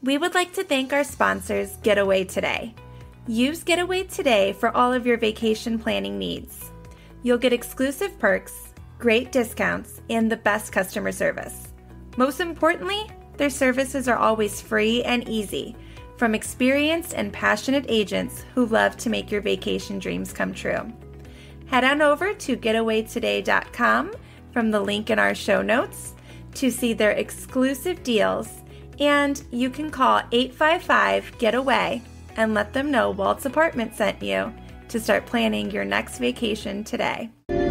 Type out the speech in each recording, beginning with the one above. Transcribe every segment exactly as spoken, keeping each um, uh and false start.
We would like to thank our sponsors, Getaway Today. Use Getaway Today for all of your vacation planning needs. You'll get exclusive perks, great discounts, and the best customer service. Most importantly, their services are always free and easy from experienced and passionate agents who love to make your vacation dreams come true. Head on over to getaway today dot com from the link in our show notes to see their exclusive deals, and you can call eight five five, get away and let them know Walt's Apartment sent you to start planning your next vacation today.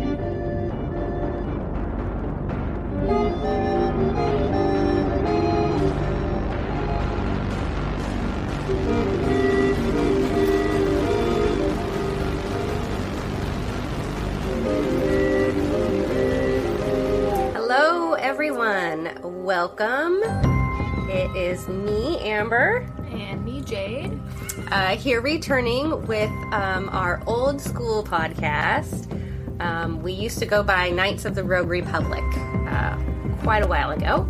Hello, everyone. Welcome. It is me, Amber. And me, Jade. Uh, here returning with um, our old school podcast. Um, we used to go by Knights of the Rogue Republic uh, quite a while ago,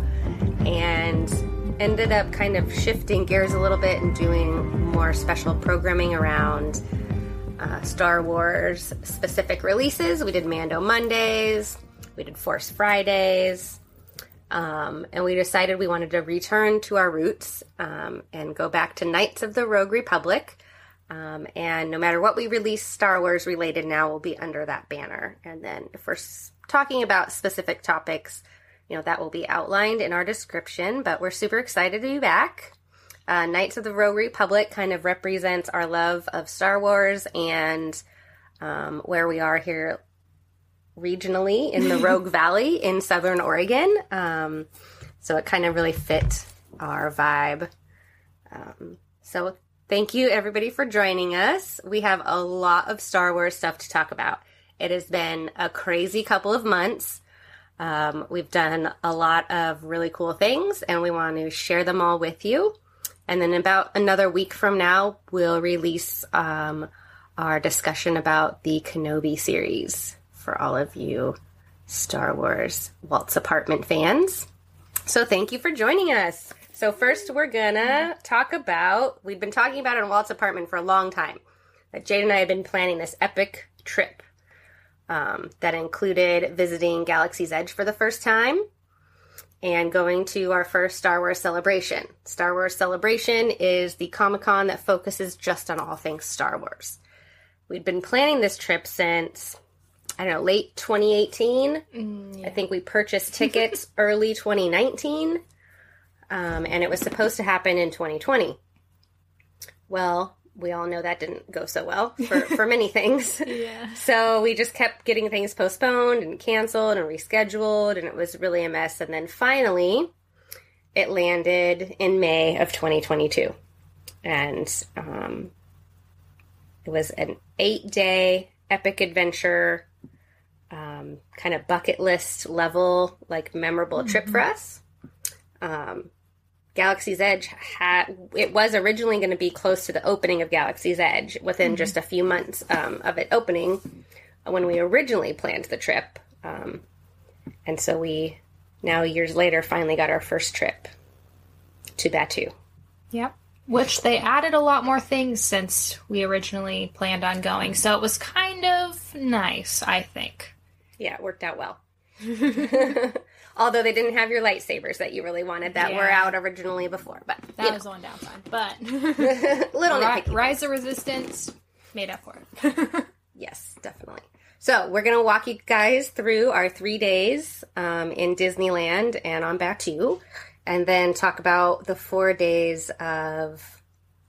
and ended up kind of shifting gears a little bit and doing more special programming around uh, Star Wars specific releases. We did Mando Mondays, we did Force Fridays, um, and we decided we wanted to return to our roots um, and go back to Knights of the Rogue Republic. Um, and no matter what we release Star Wars related now will be under that banner. And then if we're s- talking about specific topics, you know, that will be outlined in our description, but we're super excited to be back. Uh, Knights of the Rogue Republic kind of represents our love of Star Wars and um, where we are here regionally in the Rogue Valley in Southern Oregon. Um, so it kind of really fit our vibe. Um, so thank you, everybody, for joining us. We have a lot of Star Wars stuff to talk about. It has been a crazy couple of months. Um, we've done a lot of really cool things, and we want to share them all with you. And then about another week from now, we'll release um, our discussion about the Kenobi series for all of you Star Wars Walt's Apartment fans. So thank you for joining us. So first we're gonna talk about, we've been talking about it in Walt's Apartment for a long time, that Jade and I have been planning this epic trip um, that included visiting Galaxy's Edge for the first time and going to our first Star Wars Celebration. Star Wars Celebration is the Comic-Con that focuses just on all things Star Wars. We'd been planning this trip since, I don't know, late twenty eighteen. Mm, yeah. I think we purchased tickets early twenty nineteen. Um, and it was supposed to happen in twenty twenty. Well, we all know that didn't go so well for, for many things. Yeah. So we just kept getting things postponed and canceled and rescheduled, and it was really a mess. And then finally, it landed in May of twenty twenty-two. And um, it was an eight-day epic adventure, um, kind of bucket list level, like memorable mm-hmm. trip for us. Um, Galaxy's Edge had, it was originally going to be close to the opening of Galaxy's Edge within mm-hmm. just a few months um, of it opening when we originally planned the trip. Um, and so we, now years later, finally got our first trip to Batuu. Yep. Which they added a lot more things since we originally planned on going. So it was kind of nice, I think. Yeah, it worked out well. Although they didn't have your lightsabers that you really wanted that yeah. were out originally before. But that know. was one downside. But little Ri- Rise of Resistance made up for it. Yes, definitely. So we're going to walk you guys through our three days um, in Disneyland and on Batuu, and then talk about the four days of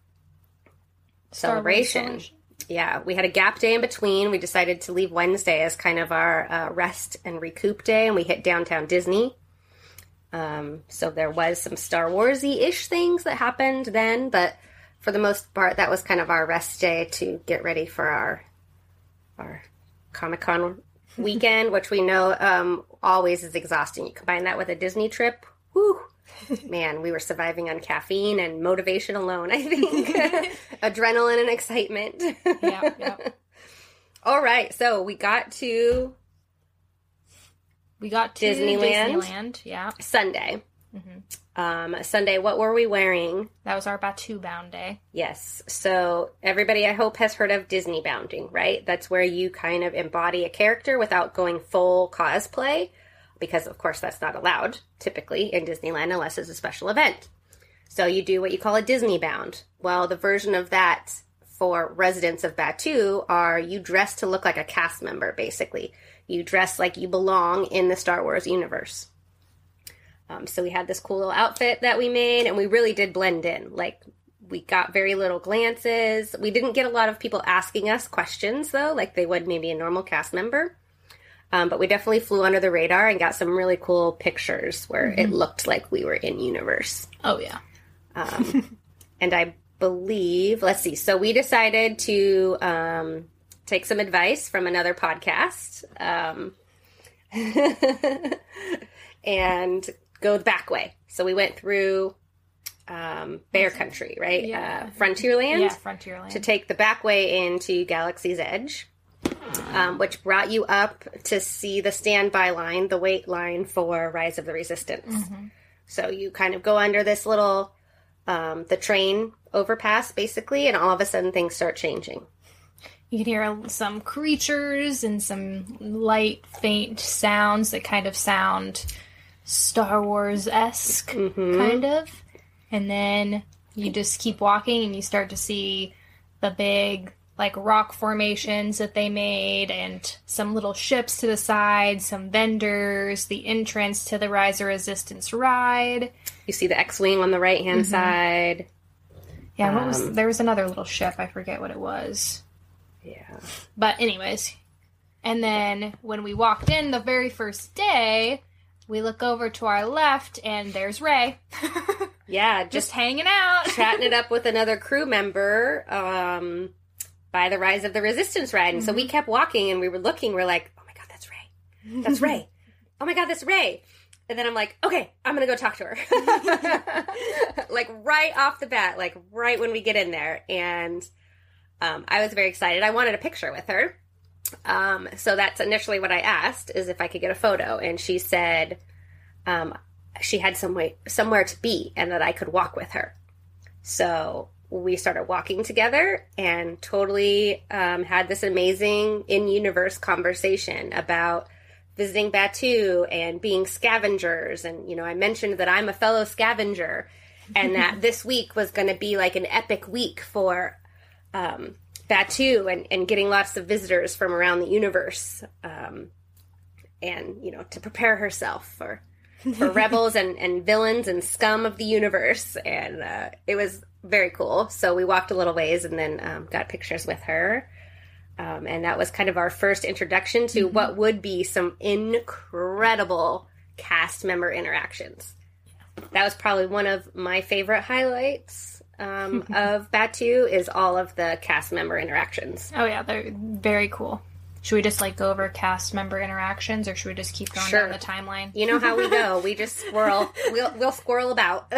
celebration. Yeah, we had a gap day in between. We decided to leave Wednesday as kind of our uh, rest and recoup day, and we hit downtown Disney. Um, so there was some Star Wars-y-ish things that happened then, but for the most part, that was kind of our rest day to get ready for our our Comic-Con weekend, which we know um, always is exhausting. You combine that with a Disney trip, whew. Man, we were surviving on caffeine and motivation alone, I think. Adrenaline and excitement. Yeah, yeah. All right, so we got to we got to Disneyland, Disneyland, yeah, Sunday. Mm-hmm. Um, Sunday, what were we wearing? That was our Batu bound day. Yes. So everybody, I hope, has heard of Disney bounding, right? That's where you kind of embody a character without going full cosplay, because, of course, that's not allowed, typically, in Disneyland unless it's a special event. So you do what you call a Disney bound. Well, the version of that for residents of Batu are you dress to look like a cast member, basically. You dress like you belong in the Star Wars universe. Um, so we had this cool little outfit that we made, and we really did blend in. Like, we got very little glances. We didn't get a lot of people asking us questions, though, like they would maybe a normal cast member. Um, but we definitely flew under the radar and got some really cool pictures where mm-hmm. it looked like we were in universe. Oh, yeah. Um, and I believe, let's see, so we decided to um, take some advice from another podcast um, and go the back way. So we went through um, Bear Country, right? Yeah. Uh, Frontierland. Yeah, Frontierland. To take the back way into Galaxy's Edge, um, which brought you up to see the standby line, the wait line for Rise of the Resistance. Mm-hmm. So you kind of go under this little, um, the train overpass, basically, and all of a sudden things start changing. You can hear some creatures and some light, faint sounds that kind of sound Star Wars-esque, mm-hmm. kind of. And then you just keep walking and you start to see the big, like, rock formations that they made and some little ships to the side, some vendors, the entrance to the Rise of Resistance ride. You see the X-Wing on the right-hand mm-hmm. side. Yeah, um, what was there was another little ship. I forget what it was. Yeah. But anyways, and then when we walked in the very first day, we look over to our left, and there's Rey. Yeah, just, just hanging out. Chatting it up with another crew member um, by the Rise of the Resistance ride. And mm-hmm. so we kept walking, and we were looking. We're like, oh, my God, that's Rey. That's Rey. Oh, my God, that's Rey. And then I'm like, okay, I'm going to go talk to her. Like, right off the bat, like, right when we get in there. And um, I was very excited. I wanted a picture with her. Um, so that's initially what I asked, is if I could get a photo. And she said um, she had some way, somewhere to be and that I could walk with her. So we started walking together and totally um, had this amazing in-universe conversation about visiting Batu and being scavengers. And, you know, I mentioned that I'm a fellow scavenger and that this week was going to be like an epic week for um Batu and, and getting lots of visitors from around the universe, um, and, you know, to prepare herself for for rebels and, and villains and scum of the universe. And uh, it was very cool. So we walked a little ways and then um, got pictures with her. Um, and that was kind of our first introduction to mm-hmm. what would be some incredible cast member interactions. That was probably one of my favorite highlights um, of Batu is all of the cast member interactions. Oh, yeah, they're very cool. Should we just, like, go over cast member interactions, or should we just keep going sure. down the timeline? You know how we go. We just squirrel. We'll, we'll squirrel about.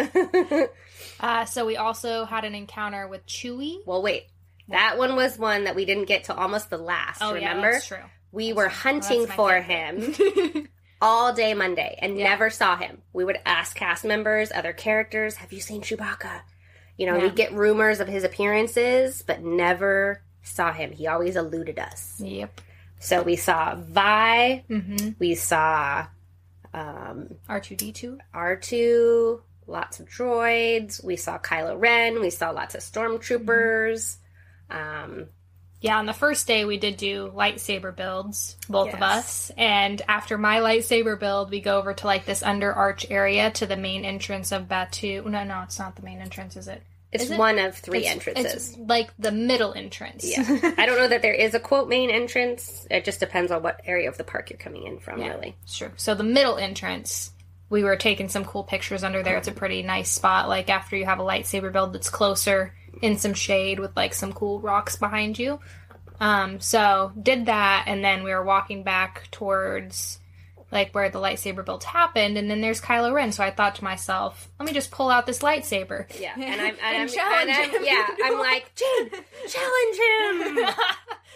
uh, so we also had an encounter with Chewie. Well, wait. That one was one that we didn't get to almost the last, oh, remember? Yeah, that's true. We that's were true. hunting well, for him all day Monday and yeah. never saw him. We would ask cast members, other characters, have you seen Chewbacca? You know, yeah. we'd get rumors of his appearances, but never saw him. He always eluded us. Yep. So we saw Vi. Mm-hmm. We saw um, R two D two. R two. Lots of droids. We saw Kylo Ren. We saw lots of stormtroopers. Mm-hmm. Um, yeah, on the first day we did do lightsaber builds, both yes. of us. And after my lightsaber build, we go over to like this under arch area to the main entrance of Batu. No, no, it's not the main entrance, is it? It's is it? one of three it's, entrances. It's like the middle entrance. Yeah. I don't know that there is a, quote, main entrance. It just depends on what area of the park you're coming in from, yeah, really. It's true. So the middle entrance, we were taking some cool pictures under there. It's a pretty nice spot, like after you have a lightsaber build that's closer in some shade with like some cool rocks behind you. Um, so did that, and then we were walking back towards like where the lightsaber build happened, and then there's Kylo Ren. So I thought to myself, let me just pull out this lightsaber. Yeah, and I'm, and and I'm, challenge and I'm him. Yeah, I'm like, Jade, challenge him.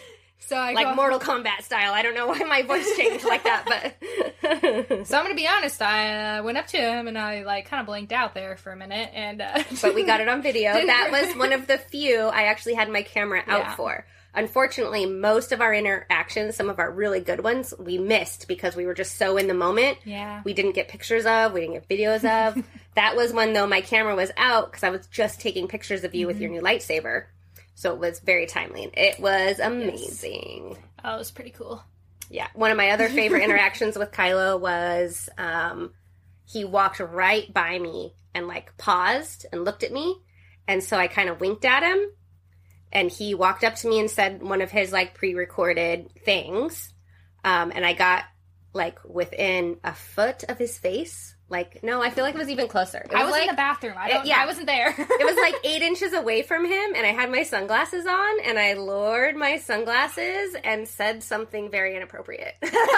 So I like go, Mortal Kombat style. I don't know why my voice changed like that, but... So I'm gonna be honest, I uh, went up to him and I, like, kind of blinked out there for a minute, and... Uh, but we got it on video. That was one of the few I actually had my camera out Yeah. for. Unfortunately, most of our interactions, some of our really good ones, we missed because we were just so in the moment. Yeah. We didn't get pictures of, we didn't get videos of. That was one, though, my camera was out because I was just taking pictures of you mm-hmm. with your new lightsaber. So it was very timely. It was amazing. Yes. Oh, it was pretty cool. Yeah. One of my other favorite interactions with Kylo was um, he walked right by me and, like, paused and looked at me. And so I kind of winked at him. And he walked up to me and said one of his, like, pre-recorded things. Um, and I got, like, within a foot of his face. Like, no, I feel like it was even closer. It was I was like, in the bathroom. I don't, it, yeah. I wasn't there. It was like eight inches away from him, and I had my sunglasses on, and I lowered my sunglasses and said something very inappropriate.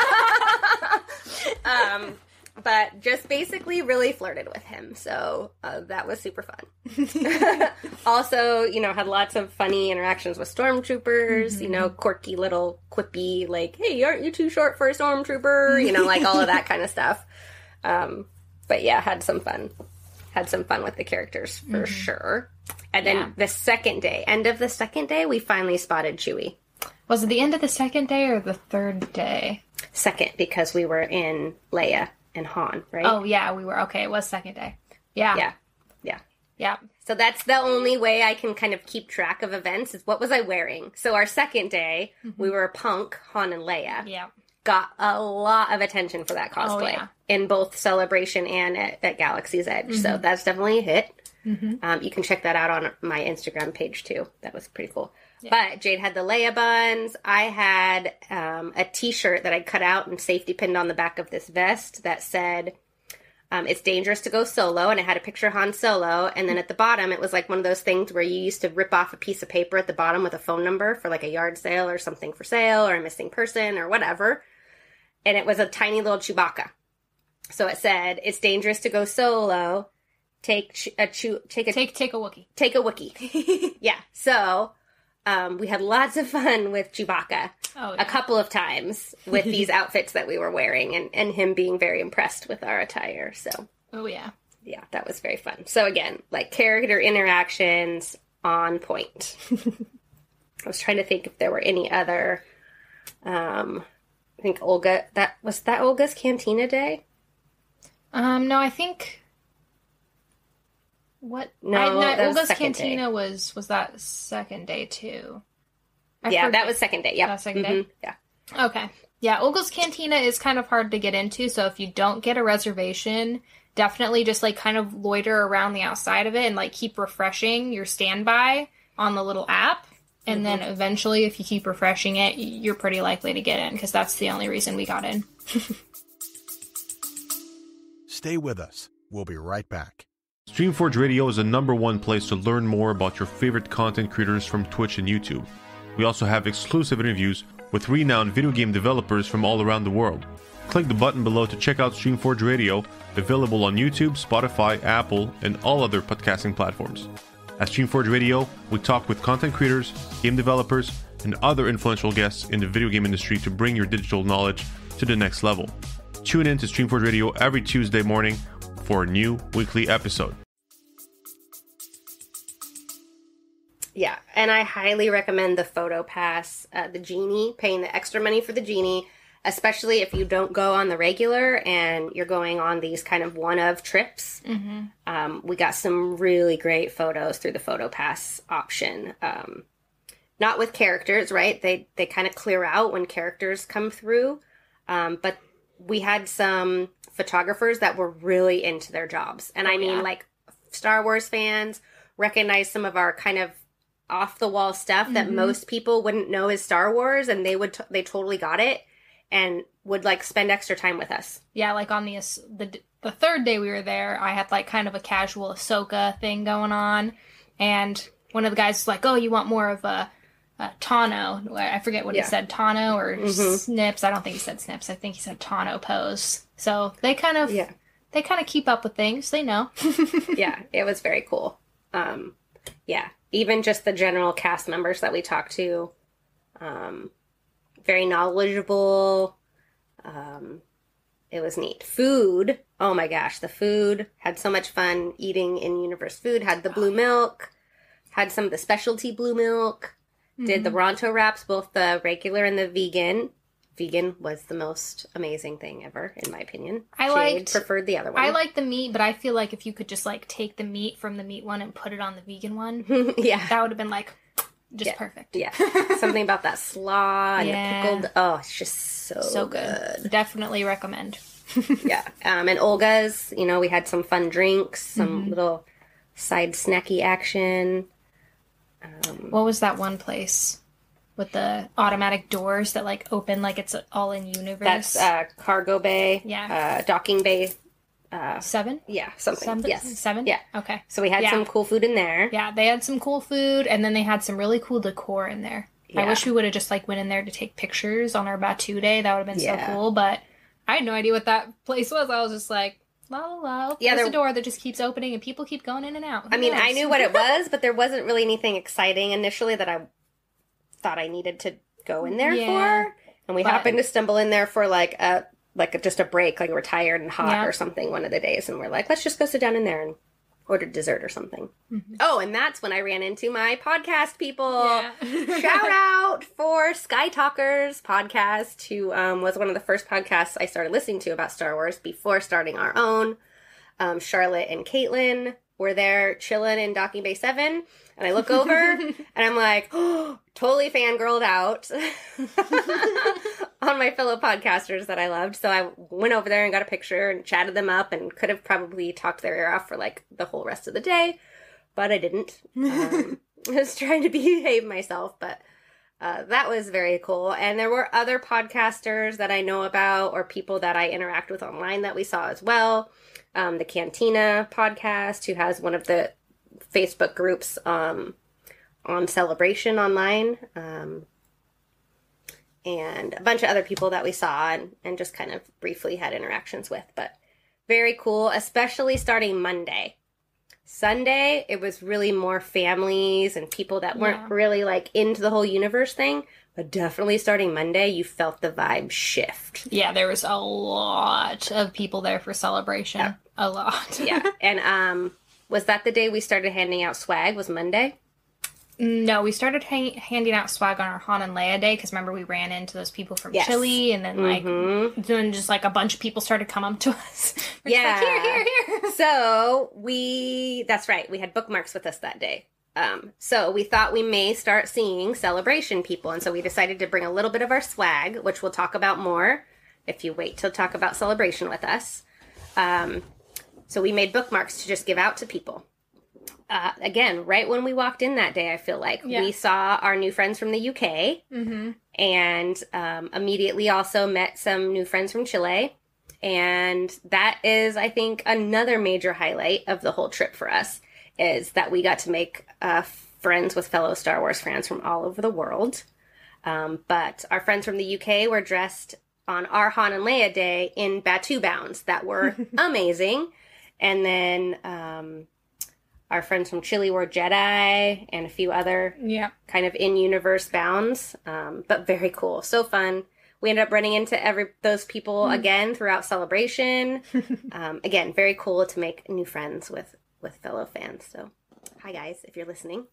um, but just basically really flirted with him, so uh, that was super fun. Also, you know, had lots of funny interactions with stormtroopers, mm-hmm. you know, quirky little quippy, like, hey, aren't you too short for a stormtrooper? You know, like all of that kind of stuff. Um, but yeah, had some fun. Had some fun with the characters, for mm-hmm. sure. And then yeah. the second day, end of the second day, we finally spotted Chewie. Was it the end of the second day or the third day? Second, because we were in Leia and Han, right? Oh, yeah, we were. Okay, it was second day. Yeah. Yeah. Yeah. Yeah. So that's the only way I can kind of keep track of events is what was I wearing? So our second day, mm-hmm. we were Punk, Han, and Leia. Yeah. Got a lot of attention for that cosplay. Oh, yeah. In both Celebration and at, at Galaxy's Edge. Mm-hmm. So that's definitely a hit. Mm-hmm. Um, you can check that out on my Instagram page, too. That was pretty cool. Yeah. But Jade had the Leia buns. I had um, a t-shirt that I cut out and safety pinned on the back of this vest that said, um, it's dangerous to go solo. And it had a picture of Han Solo. And then at the bottom, it was like one of those things where you used to rip off a piece of paper at the bottom with a phone number for like a yard sale or something for sale or a missing person or whatever. And it was a tiny little Chewbacca. So it said, it's dangerous to go solo. Take ch- a chew, take a take take a Wookiee. Take a Wookiee. Yeah. So um, we had lots of fun with Chewbacca oh, yeah. a couple of times with these outfits that we were wearing, and, and him being very impressed with our attire. So oh yeah, yeah, that was very fun. So again, like character interactions on point. I was trying to think if there were any other. Um, I think Olga. That was that Olga's Cantina Day. Um, no, I think. What? No, I, no that was Olga's second Cantina day. was was that second day too. I yeah, forget. that was second day. Yeah, that was second mm-hmm. day. Yeah. Okay. Yeah, Olga's Cantina is kind of hard to get into, so if you don't get a reservation, definitely just like kind of loiter around the outside of it and like keep refreshing your standby on the little app. And mm-hmm. then eventually, if you keep refreshing it, you're pretty likely to get in, because that's the only reason we got in. Stay with us. We'll be right back. Streamforge Radio is the number one place to learn more about your favorite content creators from Twitch and YouTube. We also have exclusive interviews with renowned video game developers from all around the world. Click the button below to check out Streamforge Radio, available on YouTube, Spotify, Apple, and all other podcasting platforms. At Streamforge Radio, we talk with content creators, game developers, and other influential guests in the video game industry to bring your digital knowledge to the next level. Tune in to Streamforge Radio every Tuesday morning for a new weekly episode. Yeah, and I highly recommend the Photo Pass, uh, the Genie, paying the extra money for the Genie, especially if you don't go on the regular and you're going on these kind of one-of trips. Mm-hmm. Um, we got some really great photos through the Photo Pass option. Um, not with characters, right? They they kind of clear out when characters come through, um, but we had some photographers that were really into their jobs. And oh, I mean, yeah. like, Star Wars fans recognize some of our kind of off-the-wall stuff mm-hmm. that most people wouldn't know is Star Wars, and they would t- they totally got it and would, like, spend extra time with us. Yeah, like, on the, the the third day we were there, I had, like, kind of a casual Ahsoka thing going on, and one of the guys was like, oh, you want more of a Uh, Tano, I forget what yeah. he said, Tano or mm-hmm. Snips. I don't think he said Snips. I think he said Tano pose. So they kind of, yeah. they kind of keep up with things. They know. Yeah, it was very cool. Um, yeah, even just the general cast members that we talked to, um, very knowledgeable. Um, it was neat. Food, oh my gosh, the food. Had so much fun eating in-universe food. Had the blue milk. Had some of the specialty blue milk. Mm-hmm. Did the Ronto wraps, both the regular and the vegan. Vegan was the most amazing thing ever, in my opinion. I Jade liked, preferred the other one. I like the meat, but I feel like if you could just, like, take the meat from the meat one and put it on the vegan one, yeah, that would have been, like, just yeah. perfect. Yeah. Something about that slaw and yeah. the pickled... Oh, it's just so, so good. good. Definitely recommend. yeah. Um, and Olga's, you know, we had some fun drinks, some mm-hmm. little side snacky action. Um, what was that one place? With the automatic doors that, like, open like it's all in universe. That's uh, Cargo Bay. Yeah. Uh, docking Bay. Uh, Seven? Yeah, something. Seven? Yes. Seven? Yeah. Okay. So we had yeah. some cool food in there. Yeah, they had some cool food, and then they had some really cool decor in there. Yeah. I wish we would have just, like, went in there to take pictures on our Batu day. That would have been yeah. so cool, but I had no idea what that place was. I was just like, la la la. Yeah, there's a door that just keeps opening, and people keep going in and out. Who I mean, knows? I knew what it was, but there wasn't really anything exciting initially that I thought I needed to go in there yeah, for, and we but, happened to stumble in there for like a like a, just a break, like we're tired and hot yeah. or something one of the days, and we're like, let's just go sit down in there and order dessert or something. Mm-hmm. Oh, and that's when I ran into my podcast people. Yeah. Shout out for Sky Talkers podcast, who um, was one of the first podcasts I started listening to about Star Wars before starting our own. Um, Charlotte and Caitlin were there chilling in Docking Bay seven. And I look over, and I'm like, oh, totally fangirled out on my fellow podcasters that I loved. So I went over there and got a picture and chatted them up and could have probably talked their ear off for, like, the whole rest of the day. But I didn't. Um, I was trying to behave myself, but uh, that was very cool. And there were other podcasters that I know about or people that I interact with online that we saw as well. Um, the Cantina podcast, who has one of the Facebook groups um, on Celebration online, um, and a bunch of other people that we saw and, and just kind of briefly had interactions with. But very cool, especially starting Monday. Sunday, it was really more families and people that weren't yeah. really like into the whole universe thing. But definitely starting Monday, you felt the vibe shift. Yeah, there was a lot of people there for Celebration. Yeah. A lot. yeah, and um. Was that the day we started handing out swag? Was Monday? No, we started hang- handing out swag on our Han and Leia day, because remember we ran into those people from yes. Chile, and then like mm-hmm. then just like a bunch of people started to come up to us. We're yeah, like, here, here, here. So we, that's right, we had bookmarks with us that day. Um, so we thought we may start seeing Celebration people, and so we decided to bring a little bit of our swag, which we'll talk about more if you wait till talk about Celebration with us. Um, So we made bookmarks to just give out to people. Uh, again, right when we walked in that day, I feel like, yeah. we saw our new friends from the U K, mm-hmm. and um, immediately also met some new friends from Chile. And that is, I think, another major highlight of the whole trip for us, is that we got to make uh, friends with fellow Star Wars fans from all over the world. Um, but our friends from the U K were dressed on our Han and Leia day in Batu bounds that were amazing. And then um, our friends from Chile were Jedi and a few other yeah. kind of in-universe bounds, um, but very cool. So fun. We ended up running into every those people mm. again throughout Celebration. um, again, very cool to make new friends with, with fellow fans. So hi, guys, if you're listening.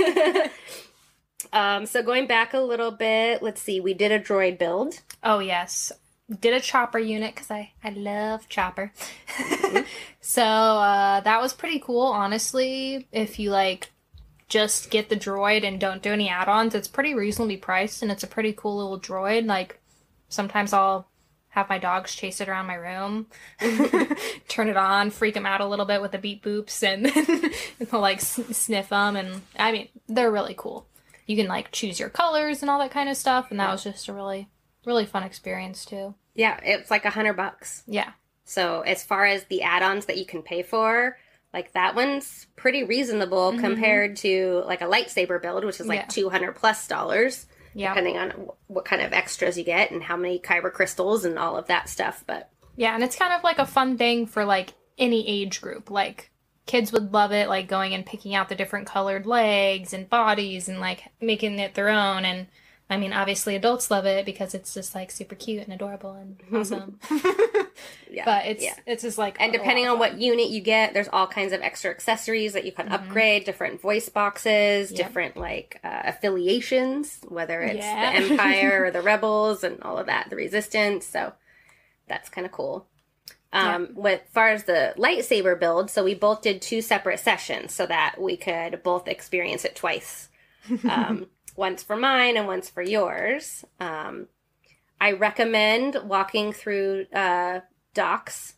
um, so going back a little bit, let's see. We did a droid build. Oh, yes. Did a chopper unit, because I, I love chopper. Mm-hmm. So, uh, that was pretty cool, honestly. If you, like, just get the droid and don't do any add-ons, it's pretty reasonably priced, and it's a pretty cool little droid. Like, sometimes I'll have my dogs chase it around my room, turn it on, freak them out a little bit with the beep boops, and, and they'll, like, s- sniff them, and, I mean, they're really cool. You can, like, choose your colors and all that kind of stuff, and that was just a really... really fun experience too. Yeah, it's like a hundred bucks. Yeah. So as far as the add-ons that you can pay for, like that one's pretty reasonable mm-hmm. compared to like a lightsaber build, which is like yeah. two hundred plus dollars, yeah. depending on w- what kind of extras you get and how many kyber crystals and all of that stuff. But yeah, and it's kind of like a fun thing for like any age group. Like kids would love it, like going and picking out the different colored legs and bodies and like making it their own. And I mean, obviously adults love it because it's just like super cute and adorable and awesome. Yeah. But it's yeah. it's just like And depending on what unit you get, there's all kinds of extra accessories that you can mm-hmm. upgrade, different voice boxes, yep. different like uh, affiliations, whether it's yeah. the Empire or the Rebels and all of that, the Resistance. So that's kind of cool. Um, yeah. With as far as the lightsaber build, so we both did two separate sessions so that we could both experience it twice. Um, once for mine and once for yours. Um, I recommend walking through uh, Doc's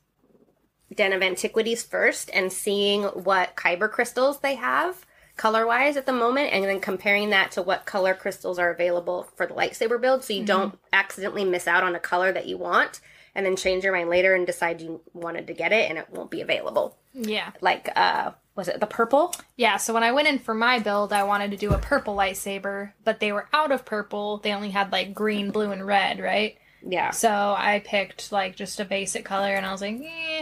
Den of Antiquities first and seeing what kyber crystals they have color-wise at the moment, and then comparing that to what color crystals are available for the lightsaber build, so you mm-hmm. don't accidentally miss out on a color that you want and then change your mind later and decide you wanted to get it and it won't be available. Yeah. Like, uh, was it the purple? Yeah, so when I went in for my build, I wanted to do a purple lightsaber, but they were out of purple. They only had, like, green, blue, and red, right? Yeah. So I picked, like, just a basic color, and I was like, eh,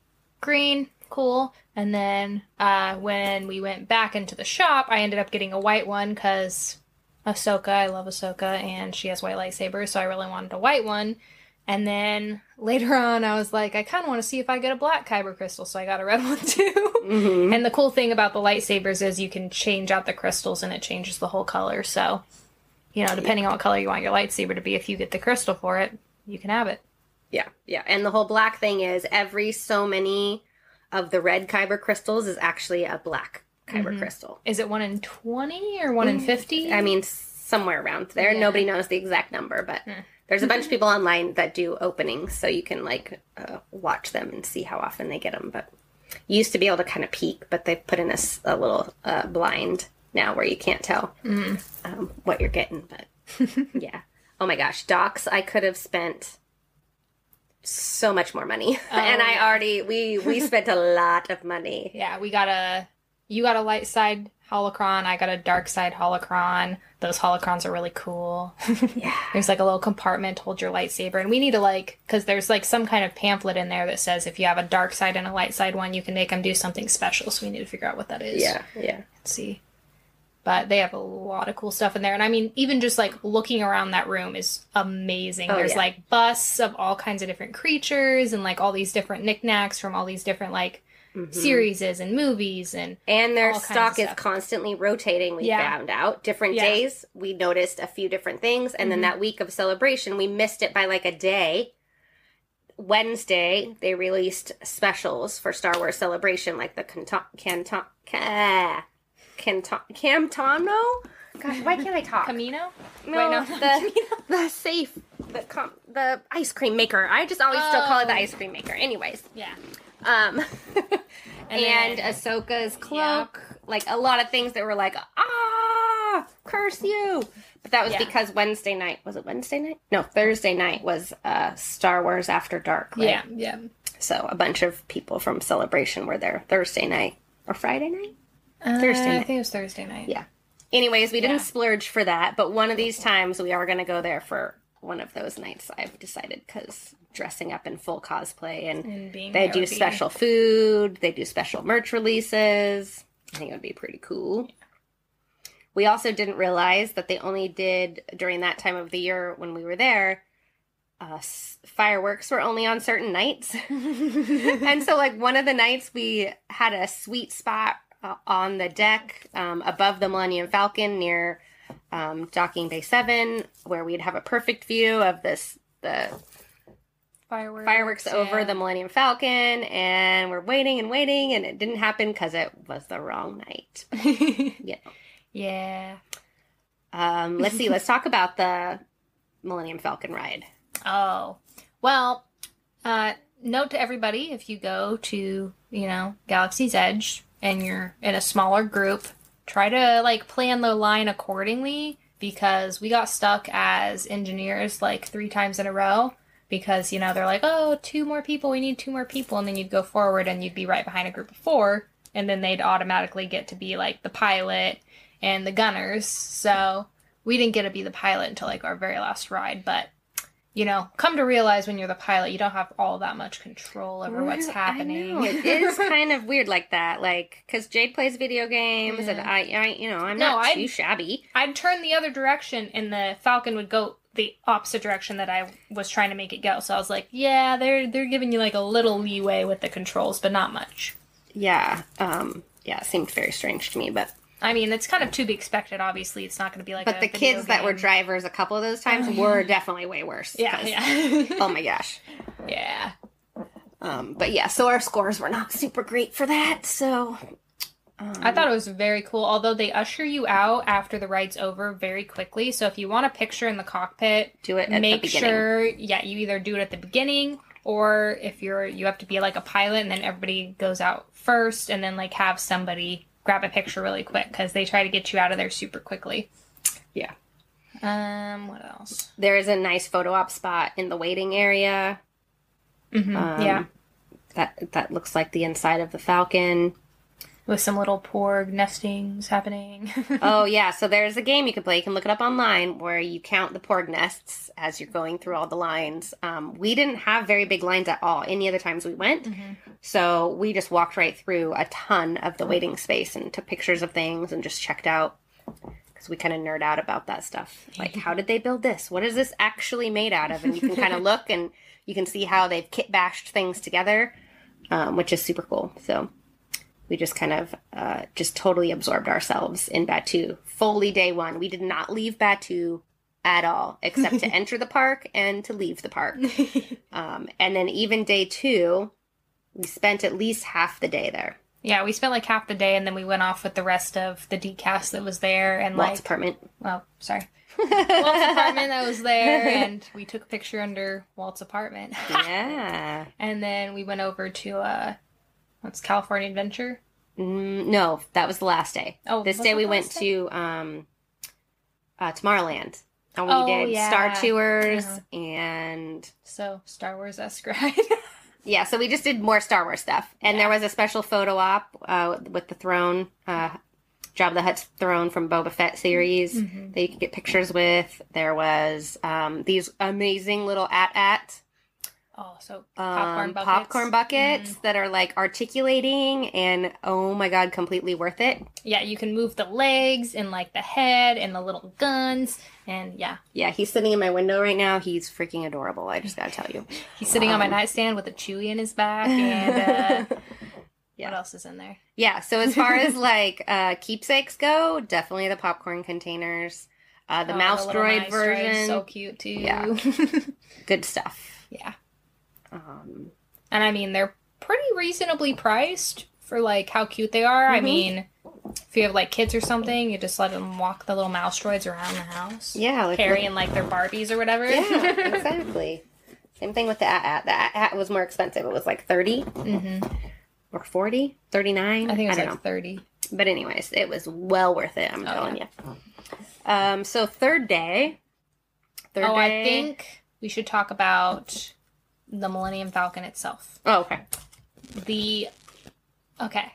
green, cool. And then uh, when we went back into the shop, I ended up getting a white one, because Ahsoka, I love Ahsoka, and she has white lightsabers, so I really wanted a white one. And then later on, I was like, I kind of want to see if I get a black kyber crystal, so I got a red one too. Mm-hmm. And the cool thing about the lightsabers is you can change out the crystals and it changes the whole color. So, you know, depending on what color you want your lightsaber to be, if you get the crystal for it, you can have it. Yeah, yeah. And the whole black thing is every so many of the red kyber crystals is actually a black kyber mm-hmm. crystal. Is it one in twenty or one mm-hmm. in fifty? I mean, somewhere around there. Yeah. Nobody knows the exact number, but... Mm. There's a bunch of people online that do openings, so you can, like, uh, watch them and see how often they get them. But you used to be able to kind of peek, but they've put in a, a little uh, blind now where you can't tell mm. um, what you're getting. But, yeah. Oh, my gosh. Docs, I could have spent so much more money. Oh, and I yeah. already, we, we spent a lot of money. Yeah, we got a, you got a light side holocron, I got a dark side holocron. Those holocrons are really cool. Yeah. There's like a little compartment to hold your lightsaber, and we need to like, because there's like some kind of pamphlet in there that says if you have a dark side and a light side one, you can make them do something special, so we need to figure out what that is. Yeah, yeah. Let's see. But they have a lot of cool stuff in there, and I mean, even just like looking around that room is amazing. Oh, there's yeah. like busts of all kinds of different creatures, and like all these different knickknacks from all these different like Mm-hmm. series and movies and and their stock is constantly rotating. We yeah. found out different yeah. days we noticed a few different things, and mm-hmm. then that week of celebration we missed it by like a day. Wednesday they released specials for Star Wars Celebration, like the Canton Canton Canton Camtano. Gosh, why can't I talk? Camino? No, Wait, no. the the safe the com- the ice cream maker. I just always oh. still call it the ice cream maker. Anyways, yeah. Um, and, and then, Ahsoka's cloak, yeah. like a lot of things that were like, ah, curse you. But that was yeah. because Wednesday night, was it Wednesday night? No, Thursday night was uh, Star Wars After Dark, right? Yeah, yeah. So a bunch of people from Celebration were there Thursday night or Friday night? Uh, Thursday night. I think it was Thursday night. Yeah. Anyways, we didn't yeah. splurge for that, but one of these times we are going to go there for one of those nights, I've decided, because dressing up in full cosplay and, and being they do special be... food, they do special merch releases. I think it would be pretty cool. Yeah. We also didn't realize that they only did, during that time of the year when we were there, uh, fireworks were only on certain nights. And so, like, one of the nights we had a sweet spot uh, on the deck um, above the Millennium Falcon near um, Docking Bay seven, where we'd have a perfect view of this, the fireworks, fireworks yeah. over the Millennium Falcon, and we're waiting and waiting, and it didn't happen because it was the wrong night. You know. Yeah. Um, let's see. Let's talk about the Millennium Falcon ride. Oh. Well, uh, note to everybody, if you go to, you know, Galaxy's Edge and you're in a smaller group, try to, like, plan the line accordingly, because we got stuck as engineers, like, three times in a row. Because, you know, they're like, oh, two more people, we need two more people. And then you'd go forward and you'd be right behind a group of four. And then they'd automatically get to be, like, the pilot and the gunners. So we didn't get to be the pilot until, like, our very last ride. But you know, come to realize when you're the pilot, you don't have all that much control over what's happening. I know. It is kind of weird like that. Like, because Jade plays video games, yeah. and I, I, you know, I'm no, not I'd, too shabby. I'd turn the other direction, and the Falcon would go the opposite direction that I was trying to make it go. So I was like, yeah, they're they're giving you like a little leeway with the controls, but not much. Yeah. Um. Yeah, it seemed very strange to me, but... I mean, it's kind of to be expected, obviously. It's not going to be like But a the video kids that game. were drivers a couple of those times oh, yeah. were definitely way worse. Yeah, yeah. Oh my gosh. Yeah. Um, but yeah, so our scores were not super great for that, so... Um, I thought it was very cool, although they usher you out after the ride's over very quickly. So if you want a picture in the cockpit, do it at make the beginning. sure, yeah, you either do it at the beginning, or if you're, you have to be like a pilot, and then everybody goes out first, and then like have somebody grab a picture really quick, because they try to get you out of there super quickly. Yeah. Um, what else? There is a nice photo op spot in the waiting area. Mm-hmm. Um, yeah. That that looks like the inside of the Falcon. With some little porg nestings happening. Oh, yeah. So there's a game you can play. You can look it up online where you count the porg nests as you're going through all the lines. Um, we didn't have very big lines at all any of the times we went. Mm-hmm. So we just walked right through a ton of the waiting space and took pictures of things and just checked out. Because we kind of nerd out about that stuff. Like, how did they build this? What is this actually made out of? And you can kind of look and you can see how they've kit bashed things together, um, which is super cool. So... we just kind of uh, just totally absorbed ourselves in Batuu. Fully day one. We did not leave Batuu at all, except to enter the park and to leave the park. Um, and then even day two, we spent at least half the day there. Yeah, we spent like half the day, and then we went off with the rest of the D cast that was there. And Walt's like, apartment. Well, sorry. Walt's apartment that was there, and we took a picture under Walt's apartment. Yeah. And then we went over to... Uh, What's California Adventure? Mm, no, that was the last day. Oh, this day we went day? to um, uh, Tomorrowland. And we oh, did yeah. Star Tours uh-huh. and... So, Star Wars-esque ride. Yeah, so we just did more Star Wars stuff. And yeah. there was a special photo op uh, with the throne, uh, Jabba the Hutt's throne from Boba Fett series mm-hmm. that you could get pictures with. There was um, these amazing little at-at. Oh, so popcorn um, buckets. Popcorn buckets mm. that are like articulating and oh my god, completely worth it. Yeah, you can move the legs and like the head and the little guns and yeah. Yeah, he's sitting in my window right now. He's freaking adorable. I just gotta tell you. He's sitting um, on my nightstand with a Chewie in his back and uh, yeah. What else is in there? Yeah, so as far as like uh, keepsakes go, definitely the popcorn containers. Uh, the oh, mouse the droid mouse version. Droid, so cute too. Yeah. Good stuff. Yeah. Um, and I mean, they're pretty reasonably priced for like how cute they are. Mm-hmm. I mean, if you have like kids or something, you just let them walk the little mouse droids around the house. Yeah, like carrying like their Barbies or whatever. Yeah, exactly. Same thing with the at-at. The at-at was more expensive. It was like thirty mm-hmm. or forty, thirty-nine. I think it was I like don't know. thirty. But anyways, it was well worth it. I'm oh, telling yeah. you. Um, so third day. Third oh, day. I think we should talk about the Millennium Falcon itself. Oh, okay. The, okay.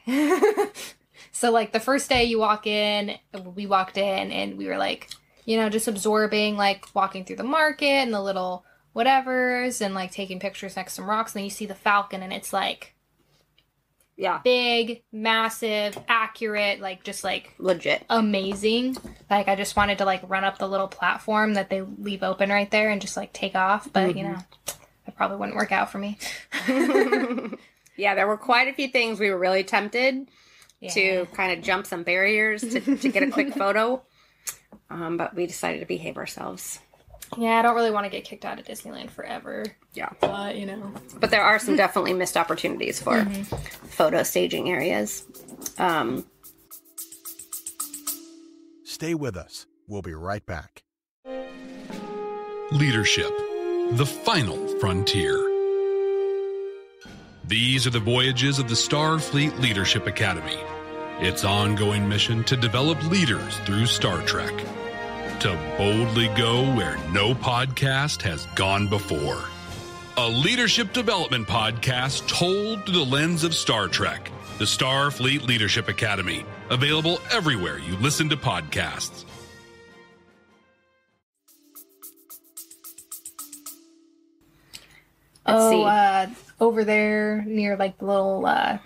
So, like, the first day you walk in, we walked in, and we were, like, you know, just absorbing, like, walking through the market and the little whatevers and, like, taking pictures next to some rocks. And then you see the Falcon, and it's, like, yeah, big, massive, accurate, like, just, like... legit. Amazing. Like, I just wanted to, like, run up the little platform that they leave open right there and just, like, take off. But, mm-hmm. you know... That probably wouldn't work out for me. Yeah, there were quite a few things we were really tempted yeah. to kind of jump some barriers to, to get a quick photo. Um, but we decided to behave ourselves. Yeah, I don't really want to get kicked out of Disneyland forever. Yeah. But, you know. But there are some definitely missed opportunities for mm-hmm. photo staging areas. Um, Stay with us. We'll be right back. Leadership. The final frontier. These are the voyages of the Starfleet Leadership Academy. Its ongoing mission to develop leaders through Star Trek. To boldly go where no podcast has gone before. A leadership development podcast told through the lens of Star Trek. The Starfleet Leadership Academy. Available everywhere you listen to podcasts. Let's oh, see. uh, over there near like the little, uh,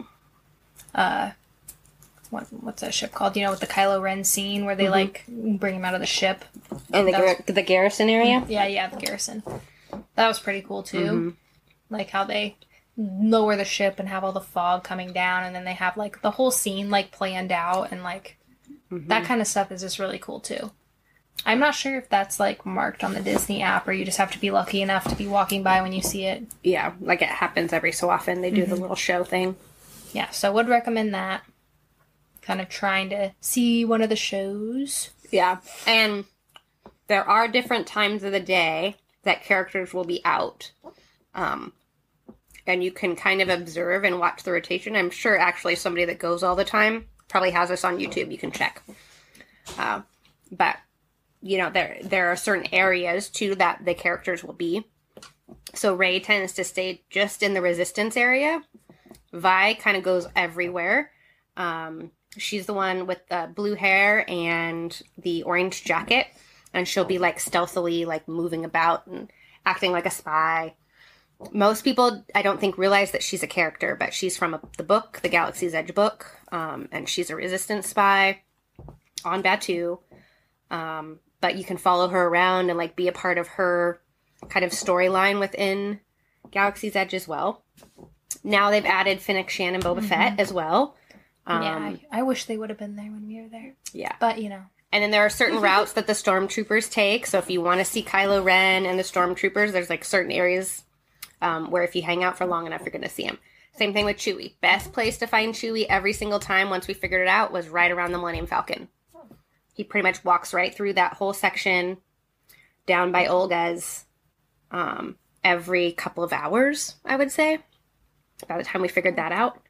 uh, what, what's that ship called? You know, with the Kylo Ren scene where they Mm-hmm. like bring him out of the ship. And the, That gar- the garrison area? Yeah, yeah, the garrison. That was pretty cool too. Mm-hmm. Like how they lower the ship and have all the fog coming down, and then they have like the whole scene like planned out, and like Mm-hmm. that kind of stuff is just really cool too. I'm not sure if that's like marked on the Disney app, or you just have to be lucky enough to be walking by when you see it. Yeah, like it happens every so often. They do Mm-hmm. the little show thing. Yeah, so I would recommend that. Kind of trying to see one of the shows. Yeah, and there are different times of the day that characters will be out. Um, and you can kind of observe and watch the rotation. I'm sure actually somebody that goes all the time probably has this on YouTube. You can check. Uh, but, you know, there there are certain areas, too, that the characters will be. So Rey tends to stay just in the Resistance area. Vi kind of goes everywhere. Um, she's the one with the blue hair and the orange jacket. And she'll be, like, stealthily, like, moving about and acting like a spy. Most people, I don't think, realize that she's a character, but she's from a, the book, the Galaxy's Edge book, um, and she's a Resistance spy on Batuu. Um, but you can follow her around and, like, be a part of her kind of storyline within Galaxy's Edge as well. Now they've added Fennec Shan and Boba mm-hmm. Fett as well. Um, yeah, I, I wish they would have been there when we were there. Yeah. But, you know. And then there are certain routes that the Stormtroopers take. So if you want to see Kylo Ren and the Stormtroopers, there's, like, certain areas Um, where if you hang out for long enough, you're going to see him. Same thing with Chewie. Best place to find Chewie every single time once we figured it out was right around the Millennium Falcon. He pretty much walks right through that whole section down by Olga's um, every couple of hours, I would say, by the time we figured that out.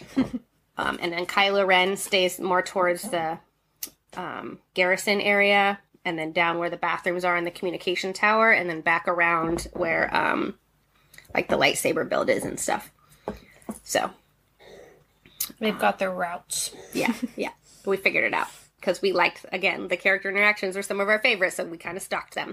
um, and then Kylo Ren stays more towards the um, garrison area and then down where the bathrooms are in the communication tower and then back around where... Um, like the lightsaber build is and stuff. So. They've got their routes. Yeah, yeah. We figured it out. Because we liked, again, the character interactions were some of our favorites, so we kind of stalked them.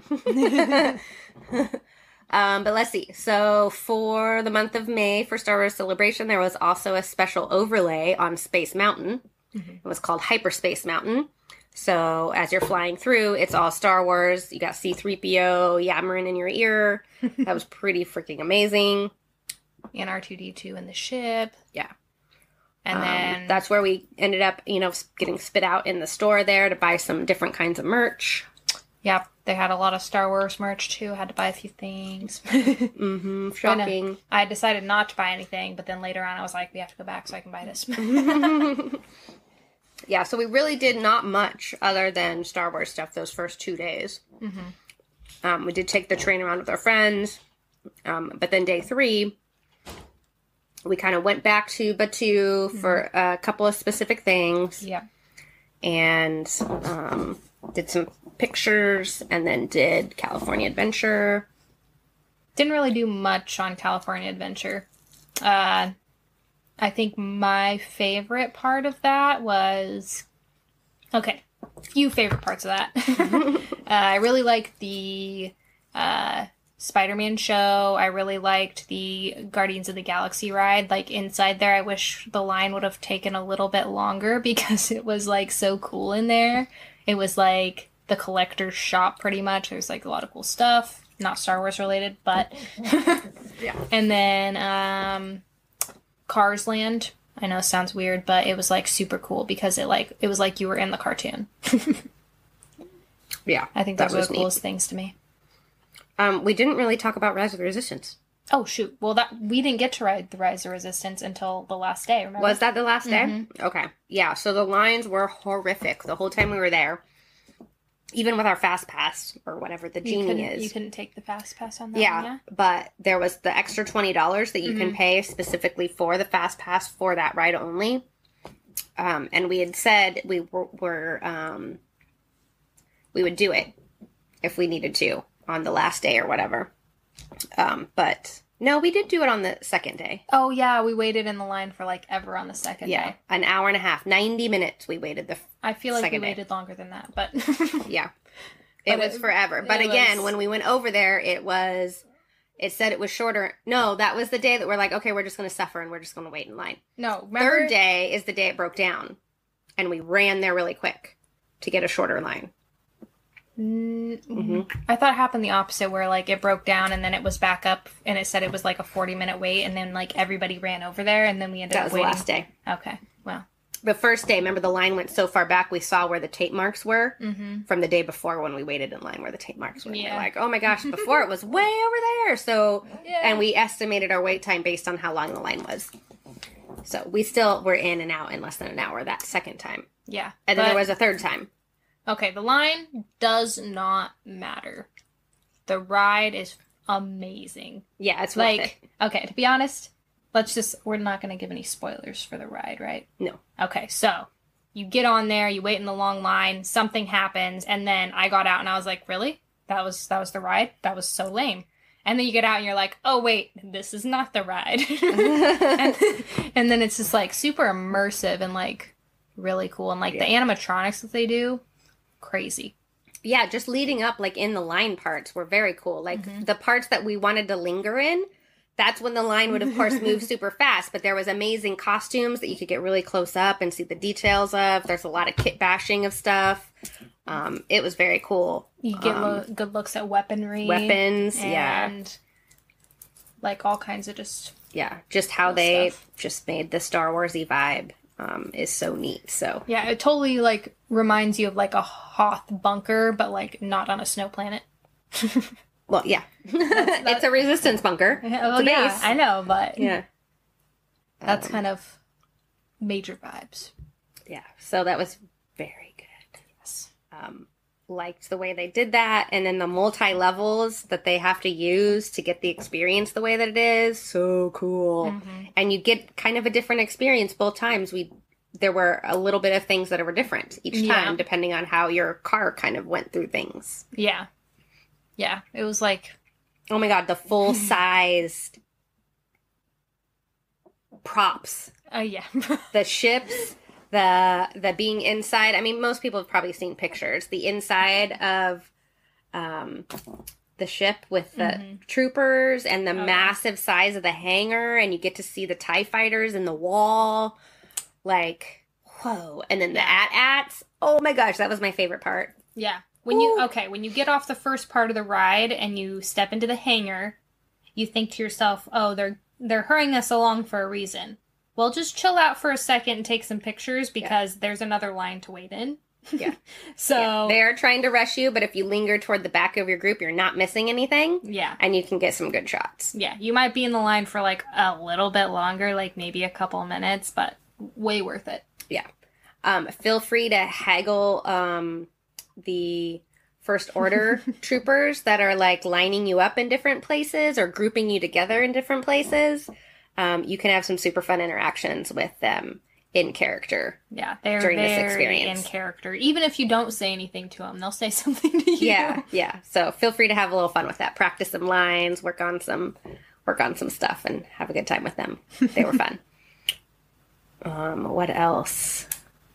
um, but let's see. So for the month of May, for Star Wars Celebration, there was also a special overlay on Space Mountain. Mm-hmm. It was called Hyperspace Mountain. So as you're flying through, it's all Star Wars. You got C three P O yammering in your ear. That was pretty freaking amazing. And R two D two in the ship. Yeah. And um, then... That's where we ended up, you know, getting spit out in the store there to buy some different kinds of merch. Yep. They had a lot of Star Wars merch, too. I had to buy a few things. mm-hmm. Shocking. I, I decided not to buy anything, but then later on I was like, we have to go back so I can buy this. Yeah, so we really did not much other than Star Wars stuff those first two days. Mm-hmm. Um, we did take the train around with our friends, um, but then day three, we kind of went back to Batuu mm-hmm. for a couple of specific things. Yeah. And um, did some pictures, and then did California Adventure. Didn't really do much on California Adventure. Uh... I think my favorite part of that was... Okay, a few favorite parts of that. uh, I really liked the uh, Spider-Man show. I really liked the Guardians of the Galaxy ride. Like, inside there, I wish the line would have taken a little bit longer because it was, like, so cool in there. It was, like, the collector's shop, pretty much. There's, like, a lot of cool stuff. Not Star Wars related, but... yeah. And then... um Cars Land. I know it sounds weird, but it was like super cool because it like it was like you were in the cartoon. Yeah, I think those were the coolest things to me. Um, we didn't really talk about Rise of the Resistance. Oh shoot! Well, that we didn't get to ride the Rise of Resistance until the last day. Remember? Was that the last day? Mm-hmm. Okay, yeah. So the lines were horrific the whole time we were there. Even with our fast pass or whatever the genie is. You couldn't take the fast pass on that yeah, one, yeah? But there was the extra twenty dollars that you mm-hmm. can pay specifically for the fast pass for that ride only. Um, and we had said we were, were um, we would do it if we needed to on the last day or whatever. Um, but no, we did do it on the second day. Oh yeah, we waited in the line for like ever on the second yeah, day. An hour and a half, ninety minutes we waited the I feel like we day. waited longer than that, but... yeah. It but was it, forever. But again, was... when we went over there, it was It said it was shorter. No, that was the day that we're like, okay, we're just going to suffer and we're just going to wait in line. No, remember? Third day is the day it broke down. And we ran there really quick to get a shorter line. Mm-hmm. I thought it happened the opposite, where like it broke down and then it was back up and it said it was like a forty minute wait, and then like everybody ran over there and then we ended that up waiting. waiting. That was the last day. Okay, well. The first day, remember the line went so far back, we saw where the tape marks were mm-hmm. from the day before when we waited in line where the tape marks were. Yeah. We're like, oh my gosh, before it was way over there. So, yeah. And we estimated our wait time based on how long the line was. So we still were in and out in less than an hour that second time. Yeah. And then but, there was a third time. Okay, the line does not matter. The ride is amazing. Yeah, it's like, worth it. Okay, to be honest, let's just, we're not going to give any spoilers for the ride, right? No. Okay, so you get on there, you wait in the long line, something happens, and then I got out and I was like, really? That was that was the ride? That was so lame. And then you get out and you're like, oh wait, this is not the ride. and, and then it's just like super immersive and like really cool. And like yeah. the animatronics that they do, crazy. Yeah, just leading up like in the line parts were very cool. Like mm-hmm. the parts that we wanted to linger in, that's when the line would, of course, move super fast. But there was amazing costumes that you could get really close up and see the details of. There's a lot of kit bashing of stuff. Um, it was very cool. You get um, lo- good looks at weaponry. Weapons, and, yeah. And like all kinds of just... Yeah, just how cool they stuff. Just made the Star Wars-y vibe um, is so neat. So yeah, it totally like reminds you of like a Hoth bunker, but like not on a snow planet. Well, yeah. That's, it's a resistance bunker. Well, it's a yeah, base. I know, but yeah, that's um, kind of major vibes. Yeah, so that was very good. Yes. Um, liked the way they did that, and then the multi-levels that they have to use to get the experience the way that it is. So cool. Mm-hmm. And you get kind of a different experience both times. We There were a little bit of things that were different each time, yeah. depending on how your car kind of went through things. Yeah. Yeah, it was like... Oh my god, the full-sized props. Oh, uh, yeah. The ships, the the being inside. I mean, most people have probably seen pictures. The inside of um, the ship with the mm-hmm. troopers and the oh, massive yeah. size of the hangar, and you get to see the TIE fighters in the wall. Like, whoa. And then the A T A Ts. Oh my gosh, that was my favorite part. Yeah. When you, okay, when you get off the first part of the ride and you step into the hangar, you think to yourself, oh, they're they're hurrying us along for a reason. Well, just chill out for a second and take some pictures because yeah. there's another line to wait in. Yeah. So yeah. They are trying to rush you, but if you linger toward the back of your group, you're not missing anything. Yeah. And you can get some good shots. Yeah. You might be in the line for like a little bit longer, like maybe a couple minutes, but way worth it. Yeah. Um, feel free to haggle um, the First Order troopers that are like lining you up in different places or grouping you together in different places. Um, you can have some super fun interactions with them in character. Yeah, they're during very this experience. in character. Even if you don't say anything to them, they'll say something to you. Yeah, yeah. So feel free to have a little fun with that. Practice some lines, work on some, work on some stuff, and have a good time with them. They were fun. um, what else?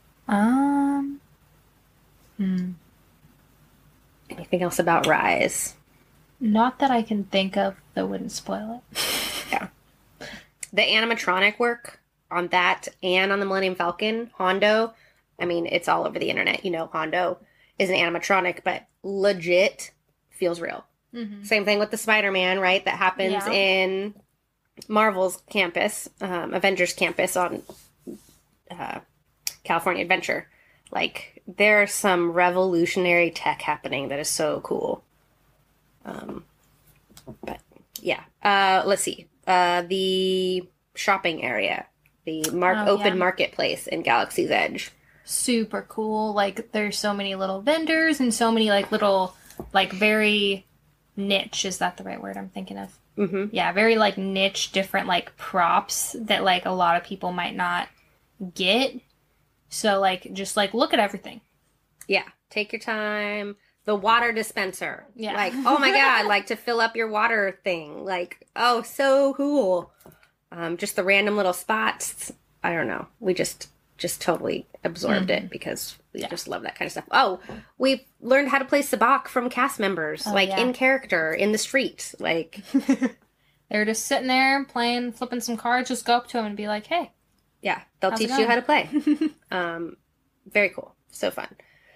Um. Hmm. Anything else about Rise? Not that I can think of that wouldn't spoil it. Yeah. The animatronic work on that and on the Millennium Falcon, Hondo, I mean, it's all over the internet. You know, Hondo is an animatronic, but legit feels real. Mm-hmm. Same thing with the Spider-Man, right? That happens yeah. in Marvel's campus, um, Avengers campus on uh, California Adventure. Like, there's some revolutionary tech happening that is so cool. Um, but, yeah. Uh, let's see. Uh, the shopping area. The mar- oh, open yeah. marketplace in Galaxy's Edge. Super cool. Like, there's so many little vendors and so many, like, little, like, very niche. Is that the right word I'm thinking of? Mm-hmm. Yeah, very, like, niche, different, like, props that, like, a lot of people might not get. So, like, just, like, look at everything. Yeah. Take your time. The water dispenser. Yeah. Like, oh my God, like to fill up your water thing. Like, oh, so cool. Um, just the random little spots. I don't know. We just just totally absorbed Mm-hmm. it because we Yeah. just love that kind of stuff. Oh, we've learned how to play sabacc from cast members, Oh, like yeah. in character, in the street. Like, They're just sitting there playing, flipping some cards. Just go up to them and be like, "Hey." yeah, they'll How's it teach you going? how to play. um, very cool. So fun.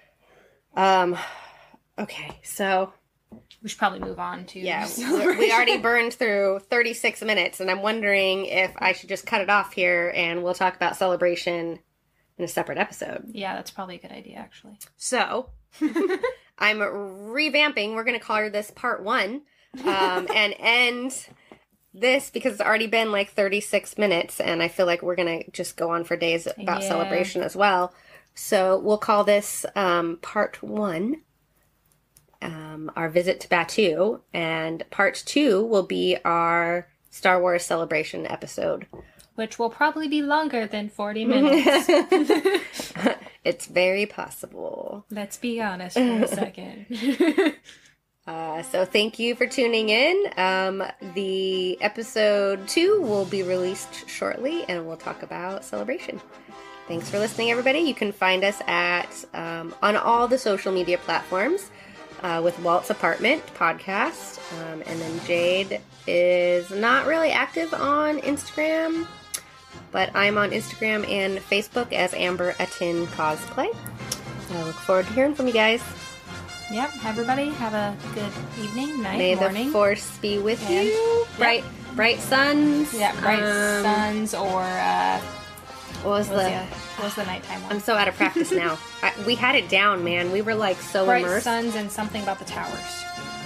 Um, okay, so We should probably move on to yeah, we celebration. we already burned through thirty-six minutes, and I'm wondering if I should just cut it off here and we'll talk about celebration in a separate episode. Yeah, that's probably a good idea, actually. So, I'm revamping. We're going to call this part one um, and end this because it's already been like thirty-six minutes, and I feel like we're going to just go on for days about Yeah. celebration as well. So, we'll call this um, part one. Um, our visit to Batuu, and part two will be our Star Wars celebration episode. Which will probably be longer than forty minutes. It's very possible. Let's be honest for a second. Uh, so thank you for tuning in. Um, the episode two will be released shortly, and we'll talk about celebration. Thanks for listening, everybody. You can find us at um, on all the social media platforms. Uh, with Walt's Apartment podcast. Um, and then Jade is not really active on Instagram, but I'm on Instagram and Facebook as Amber Atin Cosplay. I look forward to hearing from you guys. Yep, everybody have a good evening, night, May morning. the force be with And- you. Bright, bright suns. yeah, bright Um, suns or uh, What was what was, the? the, what was the nighttime one? I'm so out of practice now. I, we had it down, man. We were like so Bright immersed. suns and something about the towers.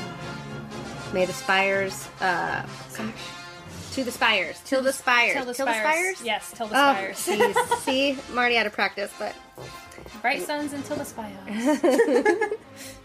May the spires. Uh, Some, to the spires. Till the spires. till the Till the spires. spires. Yes, till the Oh, spires. jeez. See, I'm already out of practice, but Bright suns until the spires.